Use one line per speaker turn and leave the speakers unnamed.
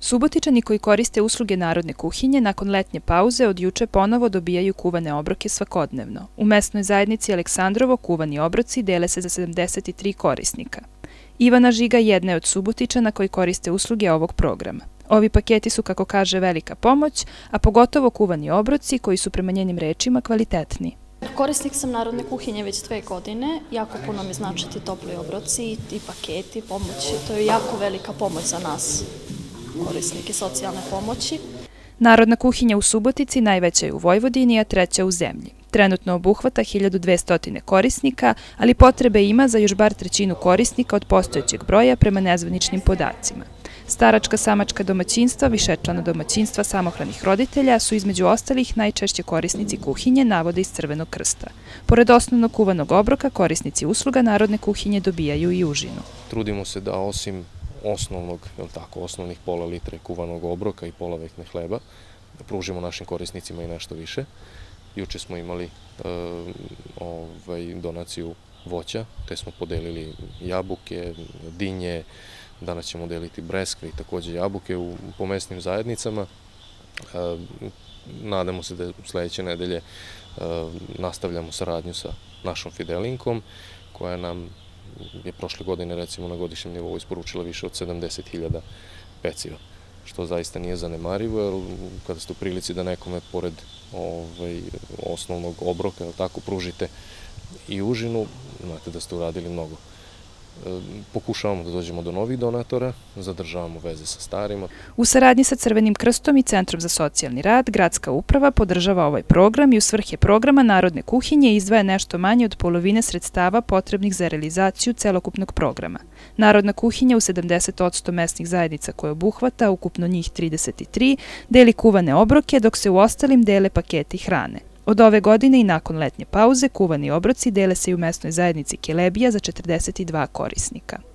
Subotičani koji koriste usluge Narodne kuhinje nakon letnje pauze od juče ponovo dobijaju kuvane obroke svakodnevno. U mesnoj zajednici Aleksandrovo kuvani obroci dele se za 73 korisnika. Ivana Žiga jedna je od Subotičana koji koriste usluge ovog programa. Ovi paketi su, kako kaže, velika pomoć, a pogotovo kuvani obroci koji su prema njenim rečima kvalitetni.
Korisnik sam Narodne kuhinje već 2 godine, jako puno mi znači ti topli obroci i paketi, pomoći. To je jako velika pomoć za nas, korisnike socijalne pomoći.
Narodna kuhinja u Subotici najveća je u Vojvodini, a treća u zemlji. Trenutno obuhvata 1200 korisnika, ali potrebe ima za još bar trećinu korisnika od postojećeg broja prema nezvaničnim podacima. Staračka samačka domaćinstva, višečlana domaćinstva samohranih roditelja su između ostalih najčešće korisnici kuhinje, navode iz Crvenog krsta. Pored osnovnog kuvanog obroka, korisnici usluga Narodne kuhinje dobijaju i užinu.
Trudimo se da osim osnovnih pola litre kuvanog obroka i pola vekne hleba, da pružimo našim korisnicima i nešto više. Juče smo imali donaciju voća, te smo podelili jabuke, dinje, danas ćemo deliti breskve i takođe jabuke po mesnim zajednicama. Nadamo se da sledeće nedelje nastavljamo saradnju sa našom Fidelinkom, koja nam je prošle godine recimo na godišnjem nivou isporučila više od 70.000 peciva, što zaista nije zanemarivo, jer kada ste u prilici da nekome pored osnovnog obroka pružite i užinu, znate da ste uradili mnogo. Pokušavamo da dođemo do novih donatora, zadržavamo veze sa starima.
U saradnji sa Crvenim krstom i Centrom za socijalni rad, gradska uprava podržava ovaj program i u svrhe programa Narodne kuhinje izdvaja nešto manje od polovine sredstava potrebnih za realizaciju celokupnog programa. Narodna kuhinja u 70% mesnih zajednica koje obuhvata, ukupno njih 33, deli kuvane obroke, dok se u ostalim dele paketi hrane. Od ove godine i nakon letnje pauze kuvani obroci dele se i u mesnoj zajednici Kelebija za 42 korisnika.